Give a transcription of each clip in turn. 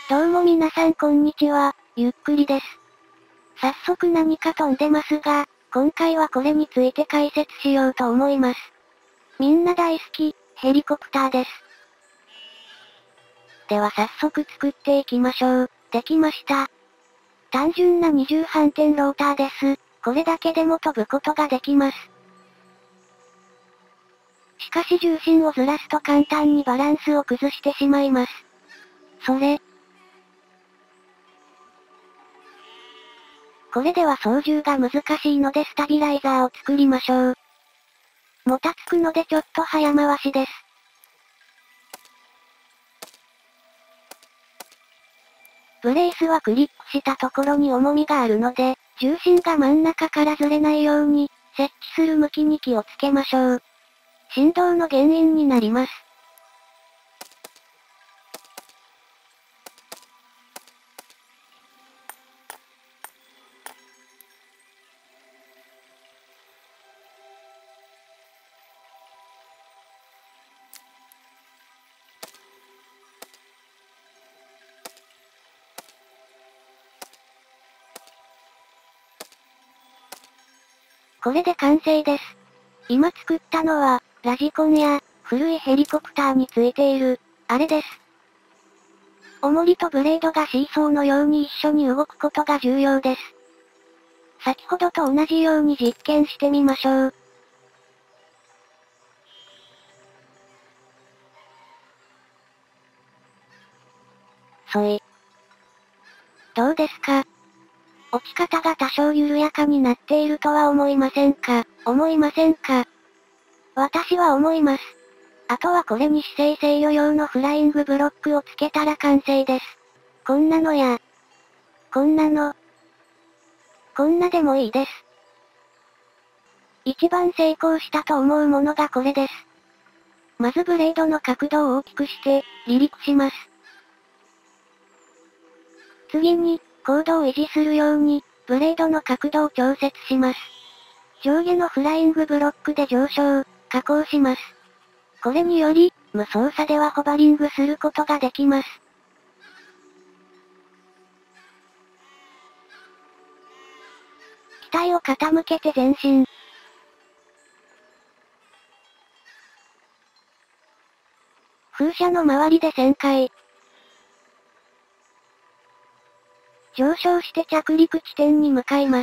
どうも皆さんこんにちは、ゆっくりです。早速何か飛んでますが、今回はこれについて解説しようと思います。みんな大好き、ヘリコプターです。では早速作っていきましょう。できました。単純な二重反転ローターです。これだけでも飛ぶことができます。しかし重心をずらすと簡単にバランスを崩してしまいます。これでは操縦が難しいのでスタビライザーを作りましょう。もたつくのでちょっと早回しです。ブレースはクリックしたところに重みがあるので、重心が真ん中からずれないように、設置する向きに気をつけましょう。振動の原因になります。これで完成です。今作ったのは、ラジコンや、古いヘリコプターについている、あれです。重りとブレードがシーソーのように一緒に動くことが重要です。先ほどと同じように実験してみましょう。どうですか？落ち方が多少緩やかになっているとは思いませんか？私は思います。あとはこれに姿勢制御用のフライングブロックをつけたら完成です。こんなのや、こんなの、こんなでもいいです。一番成功したと思うものがこれです。まずブレードの角度を大きくして、離陸します。次に、高度を維持するように、ブレードの角度を調節します。上下のフライングブロックで上昇、下降します。これにより、無操作ではホバリングすることができます。機体を傾けて前進。風車の周りで旋回。上昇して着陸地点に向かいます。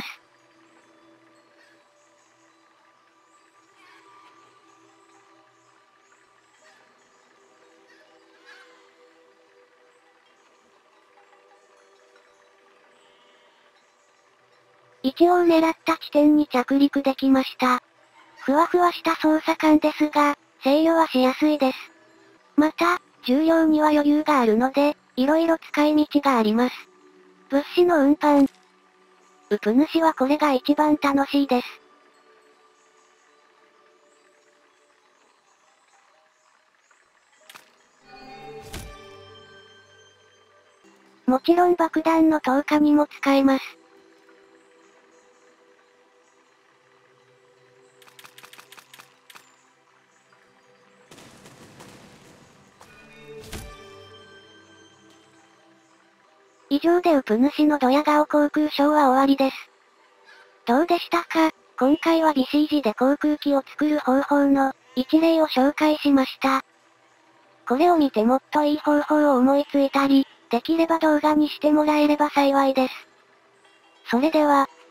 位置を狙った地点に着陸できました。ふわふわした操作感ですが、制御はしやすいです。また、重量には余裕があるので、色々使い道があります。物資の運搬。ウプ主はこれが一番楽しいです。もちろん爆弾の投下にも使えます。以上でウプ主のドヤ顔航空ショーは終わりです。どうでしたか？今回は BCG で航空機を作る方法の一例を紹介しました。これを見てもっといい方法を思いついたり、できれば動画にしてもらえれば幸いです。それでは、